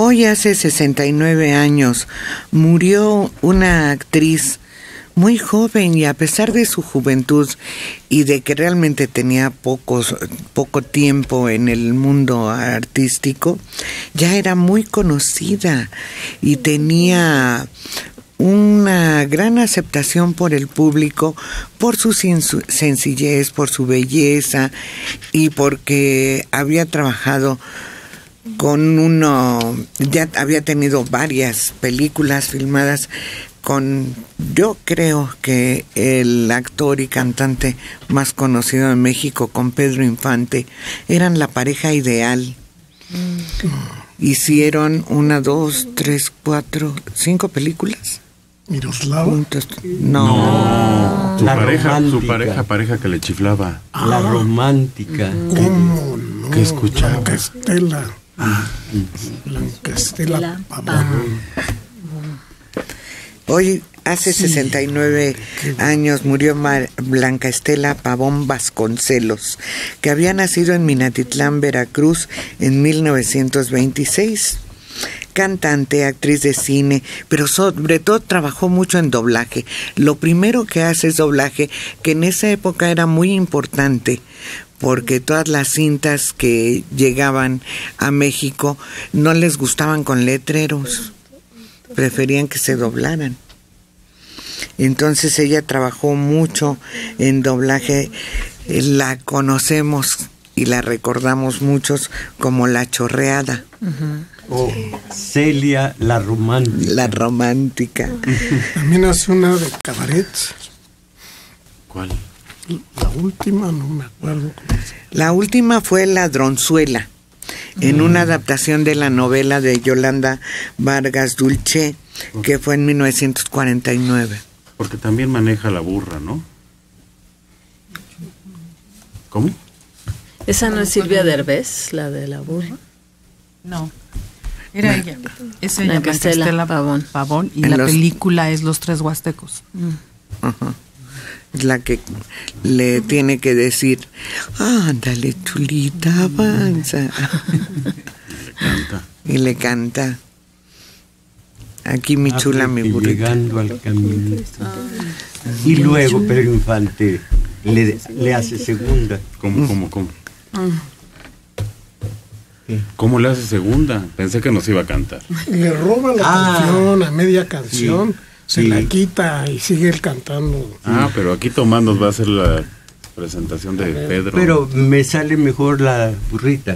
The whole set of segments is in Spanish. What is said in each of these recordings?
Hoy hace 69 años murió una actriz muy joven, y a pesar de su juventud y de que realmente tenía poco tiempo en el mundo artístico, ya era muy conocida y tenía una gran aceptación por el público, por su sencillez, por su belleza, y porque había trabajado ya había tenido varias películas filmadas con, yo creo que el actor y cantante más conocido en México, con Pedro Infante. Eran la pareja ideal. Hicieron 1, 2, 3, 4, 5 películas. ¿Miroslava? Juntos. No. Su pareja que le chiflaba. La romántica. ¿Cómo no? ¿Qué escuchaba? Blanca Estela. Blanca Estela Pavón. Hoy, hace 69 años, murió Blanca Estela Pavón Vasconcelos, que había nacido en Minatitlán, Veracruz, en 1926. Cantante, actriz de cine, pero sobre todo trabajó mucho en doblaje. Lo primero que hace es doblaje, que en esa época era muy importante, porque todas las cintas que llegaban a México no les gustaban con letreros, preferían que se doblaran. Entonces ella trabajó mucho en doblaje. La conocemos y la recordamos muchos como La Chorreada. O Celia la Romántica. La Romántica. También hace una de cabaret. ¿Cuál? La última, no me acuerdo cómo se llama. La última fue Ladronzuela, en una adaptación de la novela de Yolanda Vargas Dulce, que fue en 1949. Porque también maneja la burra, ¿no? ¿Cómo? ¿Esa no es Silvia Derbez, la de la burra? No, era ella. Es ella, Blanca Estela Pavón, y la película es Los Tres Huastecos. Ajá. Es la que le tiene que decir, ándale, chulita, avanza. Y le canta. Aquí mi chula, mi burrita. Llegando al caminito. Y luego Pedro Infante le hace segunda. ¿Cómo? ¿Cómo le hace segunda? Pensé que nos iba a cantar. Le roba la canción, a media canción, se la quita y sigue él cantando. Pero aquí Tomás nos va a hacer la presentación de Pedro. Pero me sale mejor la burrita.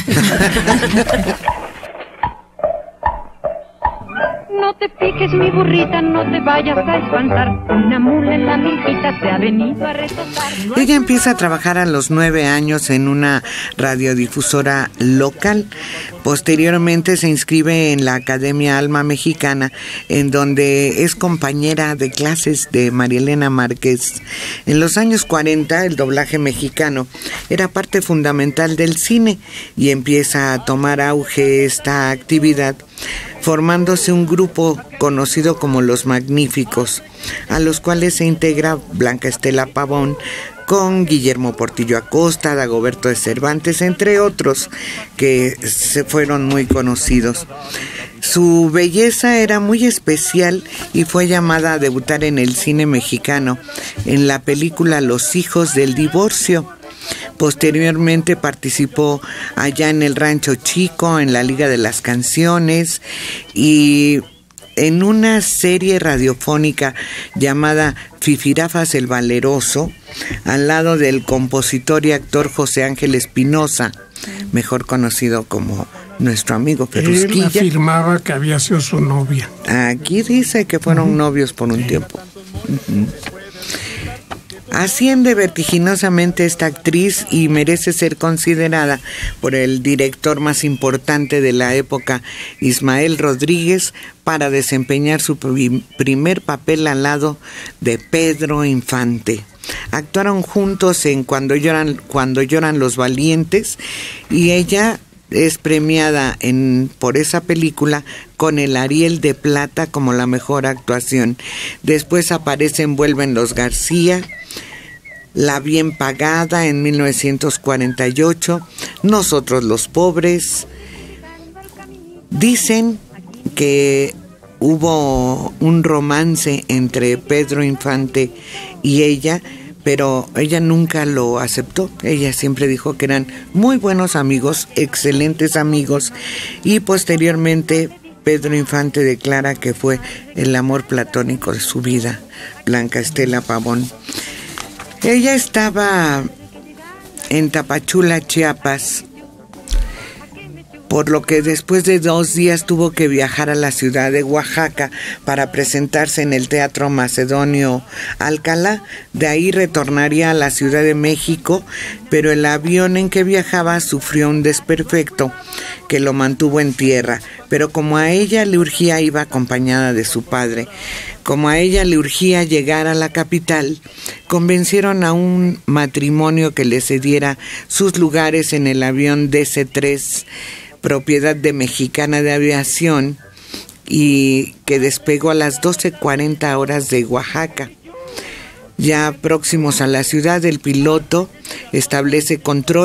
No te piques, mi burrita, no te vayas a espantar. Una mula en la milpita se ha venido a retosar. Ella empieza a trabajar a los 9 años en una radiodifusora local. Posteriormente se inscribe en la Academia Alma Mexicana, en donde es compañera de clases de María Elena Márquez. En los años 40, el doblaje mexicano era parte fundamental del cine y empieza a tomar auge esta actividad, formándose un grupo conocido como Los Magníficos, a los cuales se integra Blanca Estela Pavón, con Guillermo Portillo Acosta, Dagoberto de Cervantes, entre otros que se fueron muy conocidos. Su belleza era muy especial y fue llamada a debutar en el cine mexicano en la película Los Hijos del Divorcio. Posteriormente participó allá en El Rancho Chico, en la Liga de las Canciones y en una serie radiofónica llamada Fifirafas el Valeroso, al lado del compositor y actor José Ángel Espinosa, mejor conocido como nuestro amigo Ferrusquilla. Él afirmaba que había sido su novia. Aquí dice que fueron novios por un tiempo. Asciende vertiginosamente esta actriz y merece ser considerada por el director más importante de la época, Ismael Rodríguez, para desempeñar su primer papel al lado de Pedro Infante. Actuaron juntos en Cuando lloran los valientes, y ella es premiada por esa película con el Ariel de Plata como la mejor actuación. Después aparece en Vuelven los García, La Bien Pagada en 1948, Nosotros los Pobres, Dicen que hubo un romance entre Pedro Infante y ella, pero ella nunca lo aceptó. Ella siempre dijo que eran muy buenos amigos, excelentes amigos, y posteriormente Pedro Infante declara que fue el amor platónico de su vida, Blanca Estela Pavón. Ella estaba en Tapachula, Chiapas, por lo que después de 2 días tuvo que viajar a la ciudad de Oaxaca para presentarse en el Teatro Macedonio Alcalá. De ahí retornaría a la Ciudad de México, pero el avión en que viajaba sufrió un desperfecto que lo mantuvo en tierra. Pero como a ella le urgía, iba acompañada de su padre, como a ella le urgía llegar a la capital, convencieron a un matrimonio que le cediera sus lugares en el avión DC-3, propiedad de Mexicana de Aviación, y que despegó a las 12:40 horas de Oaxaca. Ya próximos a la ciudad, el piloto establece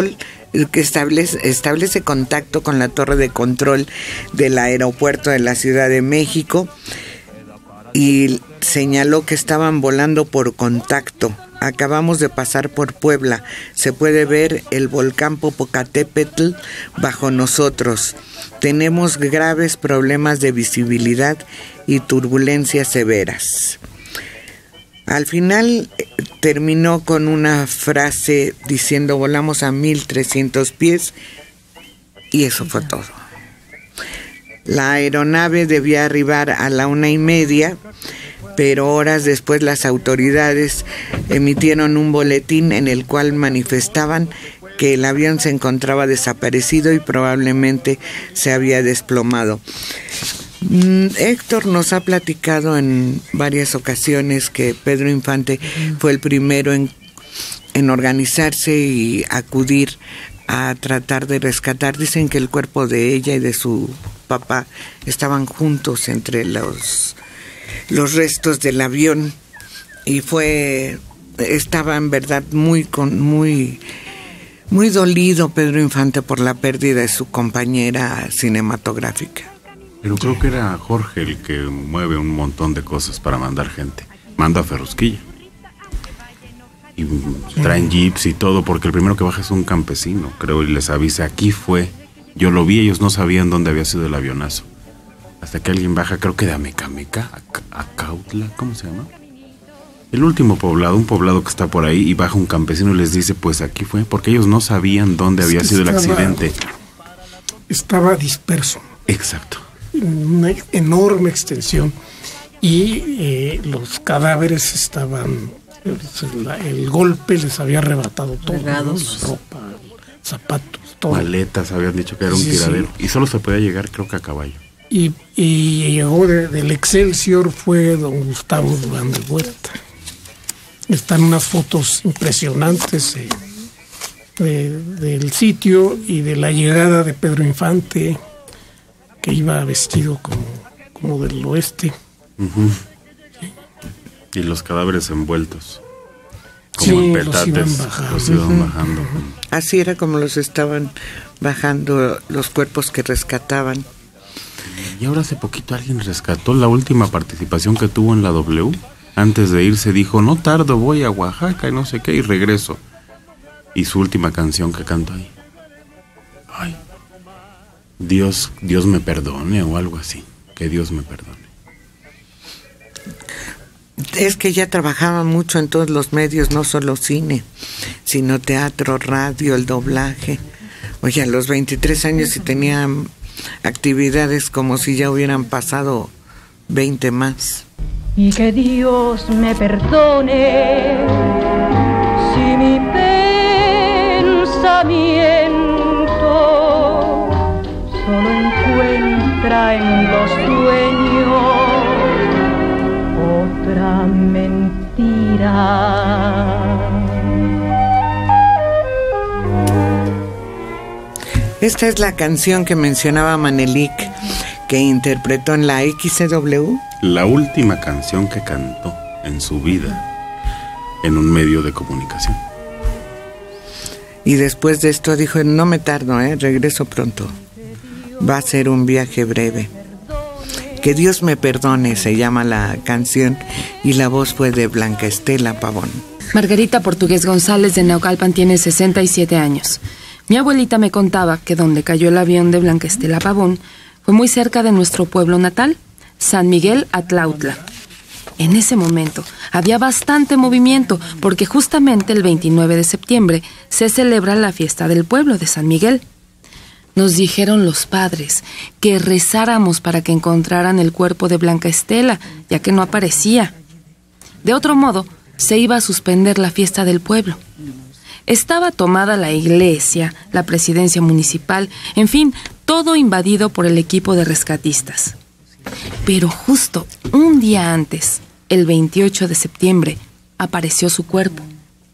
contacto con la torre de control del aeropuerto de la Ciudad de México y señaló que estaban volando por contacto. Acabamos de pasar por Puebla. Se puede ver el volcán Popocatépetl bajo nosotros. Tenemos graves problemas de visibilidad y turbulencias severas. Al final terminó con una frase diciendo: volamos a 1,300 pies, y eso fue todo. La aeronave debía arribar a la 1:30, pero horas después las autoridades emitieron un boletín en el cual manifestaban que el avión se encontraba desaparecido y probablemente se había desplomado. Héctor nos ha platicado en varias ocasiones que Pedro Infante fue el primero en organizarse y acudir a tratar de rescatar. Dicen que el cuerpo de ella y de su papá estaban juntos entre los restos del avión, y estaba en verdad muy dolido Pedro Infante por la pérdida de su compañera cinematográfica. Pero creo que era Jorge el que mueve un montón de cosas para mandar gente. Manda a Ferrusquilla. Y traen jeeps y todo, porque el primero que baja es un campesino, creo, y les avisa: aquí fue. Yo lo vi, ellos no sabían dónde había sido el avionazo. Hasta que alguien baja, creo que de Amecameca, Acautla, ¿cómo se llama? El último poblado, un poblado que está por ahí, y baja un campesino y les dice: pues aquí fue, porque ellos no sabían dónde había sido el accidente. Estaba disperso. Exacto. Una enorme extensión, y los cadáveres estaban, el golpe les había arrebatado todo, ¿no? Ropa, zapatos, todo. Maletas, habían dicho que era un tiradero. Sí. Y solo se podía llegar, creo que a caballo. Y llegó del Excelsior, fue don Gustavo Durán de Huerta. Están unas fotos impresionantes del sitio y de la llegada de Pedro Infante, que iba vestido como del oeste. Uh-huh. Sí. Y los cadáveres envueltos, como en petates, los iban bajando. Uh-huh. Así era como los estaban bajando los cuerpos que rescataban. Y ahora hace poquito alguien rescató la última participación que tuvo en la W. Antes de irse dijo: no tardo, voy a Oaxaca y no sé qué, y regreso. Y su última canción que cantó ahí: ay, Dios me perdone, o algo así. Que Dios me perdone. Es que ella trabajaba mucho en todos los medios, no solo cine, sino teatro, radio, el doblaje. Oye, a los 23 años y tenía actividades como si ya hubieran pasado 20 más. Y que Dios me perdone si mi pensamiento solo encuentra en los sueños otra mentira. Esta es la canción que mencionaba Manelik, que interpretó en la XCW. La última canción que cantó en su vida en un medio de comunicación. Y después de esto dijo: no me tardo, regreso pronto. va a ser un viaje breve. Que Dios me perdone, se llama la canción, y la voz fue de Blanca Estela Pavón. Margarita Portugués González de Naucalpan tiene 67 años. Mi abuelita me contaba que donde cayó el avión de Blanca Estela Pavón fue muy cerca de nuestro pueblo natal, San Miguel Atlautla. En ese momento había bastante movimiento porque justamente el 29 de septiembre se celebra la fiesta del pueblo de San Miguel. Nos dijeron los padres que rezáramos para que encontraran el cuerpo de Blanca Estela, ya que no aparecía. De otro modo, se iba a suspender la fiesta del pueblo. Estaba tomada la iglesia, la presidencia municipal, en fin, todo invadido por el equipo de rescatistas. Pero justo un día antes, el 28 de septiembre, apareció su cuerpo.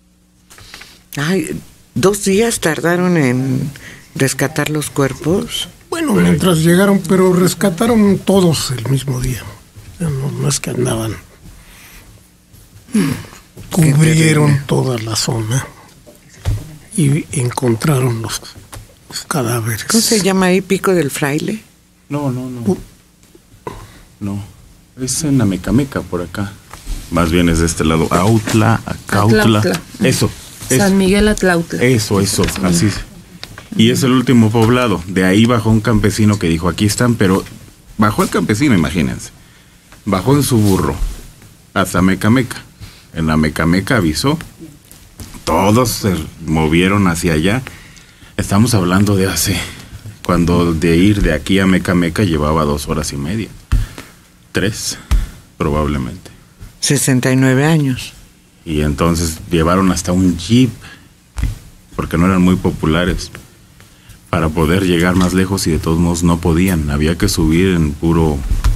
Ay, 2 días tardaron en rescatar los cuerpos. Bueno, mientras llegaron, pero rescataron todos el mismo día. No es que andaban. Cubrieron toda la zona y encontraron los cadáveres. ¿Cómo se llama ahí? ¿Pico del Fraile? No. No, es en Amecameca, por acá. Más bien es de este lado. Autla, Acautla. Eso. San Miguel Atlautla. Eso, así es. Y es el último poblado. De ahí bajó un campesino que dijo, aquí están, pero bajó el campesino, imagínense. Bajó en su burro hasta Amecameca. En Amecameca avisó. Todos se movieron hacia allá. Estamos hablando de cuando de ir de aquí a Amecameca llevaba 2 horas y media. 3, probablemente. 69 años. Y entonces llevaron hasta un jeep, porque no eran muy populares, para poder llegar más lejos, y de todos modos no podían. Había que subir en puro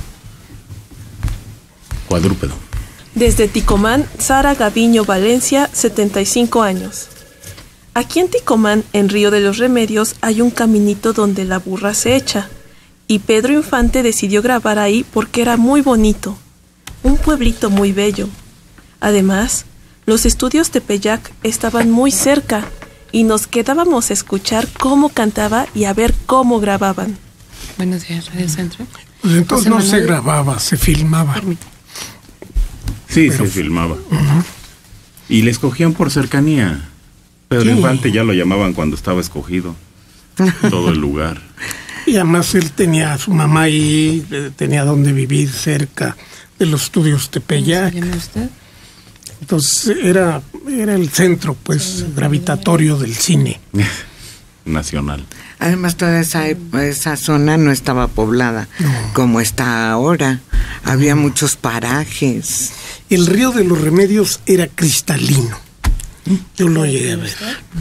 cuadrúpedo. Desde Ticomán, Sara Gaviño Valencia, 75 años. Aquí en Ticomán, en Río de los Remedios, hay un caminito donde la burra se echa. Y Pedro Infante decidió grabar ahí porque era muy bonito. Un pueblito muy bello. Además, los estudios Tepeyac estaban muy cerca y nos quedábamos a escuchar cómo cantaba y a ver cómo grababan. Buenos días, Radio Centro. Pues entonces no se grababa, se filmaba. Sí, se filmaba. Y le escogían por cercanía. Pedro Infante ya lo llamaban cuando estaba escogido. Todo el lugar. Y además él tenía a su mamá ahí, tenía donde vivir cerca de los estudios Tepeyac. ¿Cómo se llama usted? Entonces era el centro, pues, gravitatorio del cine. Nacional. Además, toda esa zona no estaba poblada como está ahora. Había muchos parajes. El Río de los Remedios era cristalino. Yo lo llegué a ver.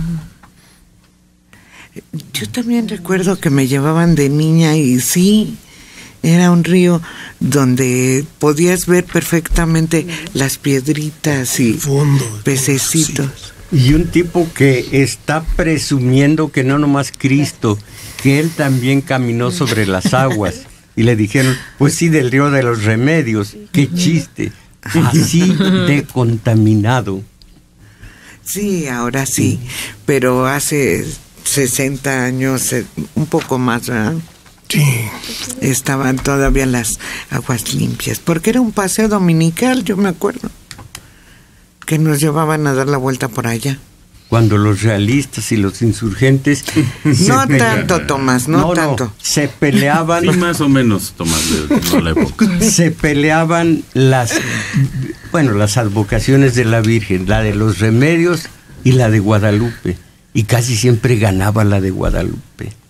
Yo también recuerdo que me llevaban de niña y sí, era un río donde podías ver perfectamente las piedritas y fondo, pececitos. Sí. Y un tipo que está presumiendo que no nomás Cristo, que él también caminó sobre las aguas. Y le dijeron, pues sí, del Río de los Remedios. Qué chiste. Así de contaminado. Sí, ahora sí, pero hace 60 años, un poco más, ¿verdad? Sí. Estaban todavía las aguas limpias, porque era un paseo dominical, yo me acuerdo, que nos llevaban a dar la vuelta por allá. Cuando los realistas y los insurgentes... No tanto, Tomás, no tanto. Se peleaban... Sí, más o menos, Tomás, de la época. Se peleaban las advocaciones de la Virgen, la de los Remedios y la de Guadalupe. Y casi siempre ganaba la de Guadalupe.